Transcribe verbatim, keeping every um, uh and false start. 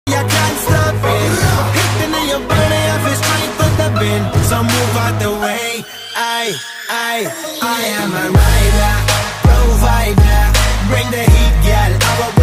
I can't stop it. Hitting in your body, I feel straight from the bin. So move out the way. I, I, I am a rider.